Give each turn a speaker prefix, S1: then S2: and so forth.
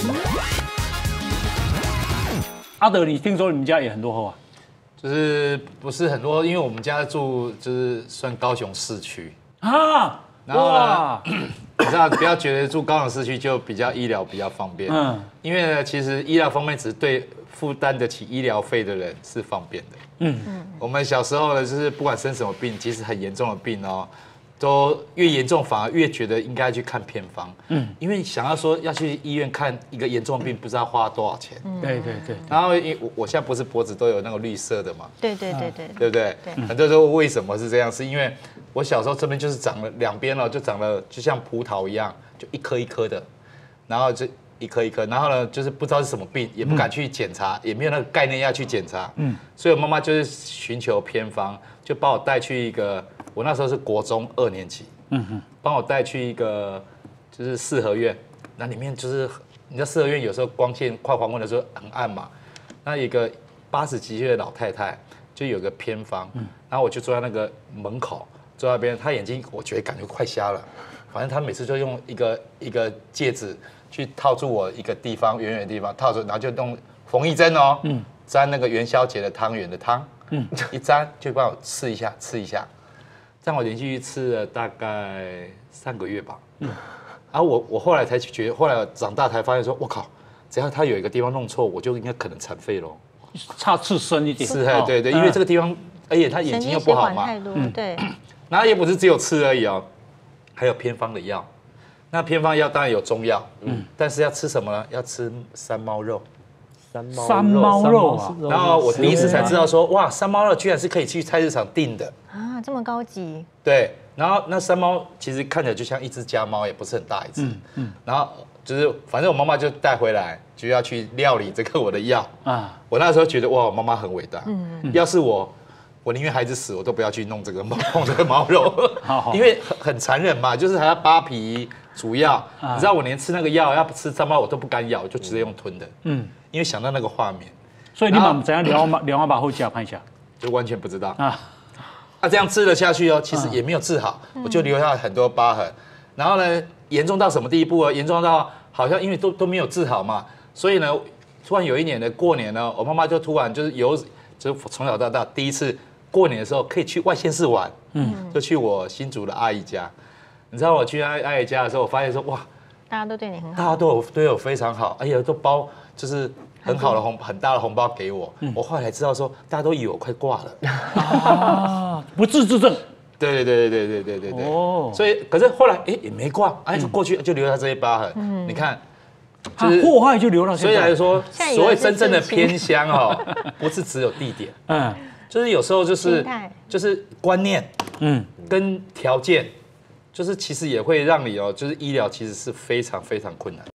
S1: 阿德，你听说你们家也很落后啊？
S2: 就是不是很多，因为我们家住就是算高雄市区
S1: 啊，
S2: 然后呢，你知道不要觉得住高雄市区就比较医疗比较方便，因为呢，其实医疗方面只是对负担得起医疗费的人是方便的，我们小时候呢，就是不管生什么病，即使很严重的病哦。都越严重，反而越觉得应该去看偏方，因为想要说要去医院看一个严重的病，不知道花多少钱，
S1: 对。
S2: 然后我现在不是脖子都有那个绿色的嘛，
S3: 对，
S2: 对不对？很多人说为什么是这样，是因为我小时候这边就是长了两边就长了就像葡萄一样，就一颗一颗的，然后就一颗一颗，然后呢就是不知道是什么病，也不敢去检查，也没有那个概念要去检查，所以我妈妈就是寻求偏方，就把我带去一个。我那时候是国中2年级，帮我带去一个就是四合院，那里面就是你知道四合院有时候光线快黄昏的时候很暗嘛，那一个80几岁的老太太就有个偏方，然后我就坐在那个门口，坐在那边，她眼睛我觉得感觉快瞎了，反正她每次就用一个戒指去套住我一个地方远远的地方套住，然后就用缝衣针哦，沾那个元宵节的汤圆的汤，一沾就帮我吃一下。这样我连续吃了大概3个月吧，然后我后来才觉得，后来长大才发现说，我靠，只要他有一个地方弄错，我就应该可能残废咯，
S1: 差刺深一点。
S2: 是，对，因为这个地方，而且他眼睛又不好嘛，
S3: 对。
S2: 然后也不是只有吃而已哦，还有偏方的药。那偏方药当然有中药，但是要吃什么呢？要吃山猫肉。
S1: 山猫肉啊！
S2: 然后我第一次才知道说，哇，山猫肉居然是可以去菜市场订的
S3: 啊，这么高级。
S2: 对，然后那山猫其实看起来就像一只家猫，也不是很大一只。然后就是反正我妈妈就带回来，就要去料理这个我的药啊。我那时候觉得哇，我妈妈很伟大。要是我宁愿孩子死，我都不要去弄这个碰这个猫肉，因为很残忍嘛，就是还要扒皮煮药。你知道我连吃那个药要吃山猫我都不敢咬，就直接用吞的。因为想到那个画面，
S1: 所以你把怎样聊把后脚拍一下，
S2: 就完全不知道啊。这样吃了下去哦，其实也没有治好，我就留下很多疤痕。然后呢，严重到什么地步啊？严重到好像因为都没有治好嘛，所以呢，突然有一年的过年呢，我妈妈就突然就是从小到大第一次过年的时候可以去外县市玩，就去我新竹的阿姨家。你知道我去阿姨家的时候，我发现说哇，
S3: 大家都对你很好，
S2: 大家都对我非常好，而且都包就是很好的很大的红包给我。我后来才知道说，大家都以为我快挂了
S1: 啊，不治之症。
S2: 对。哦，所以可是后来也没挂，过去就留下这些疤痕。你看，
S1: 就是祸害就留到现在。
S2: 所以来说，所谓真正的偏乡哦，不是只有地点，就是有时候就是观念，跟条件。就是其实也会让你就是医疗其实是非常非常困难。